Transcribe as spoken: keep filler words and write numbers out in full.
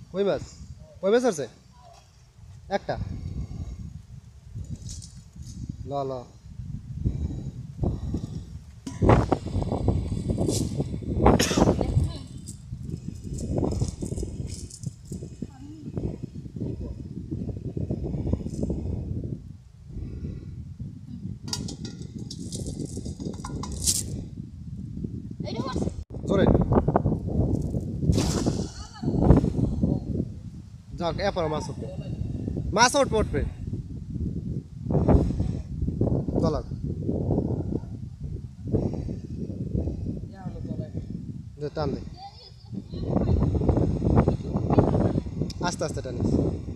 কই মাছ কই মাছ আছে একটা ল ল জোরে যাক এরপর মাছ উঠবে মাছ উঠবে উঠবে চলাক টান দে আস্তে আস্তে টানিস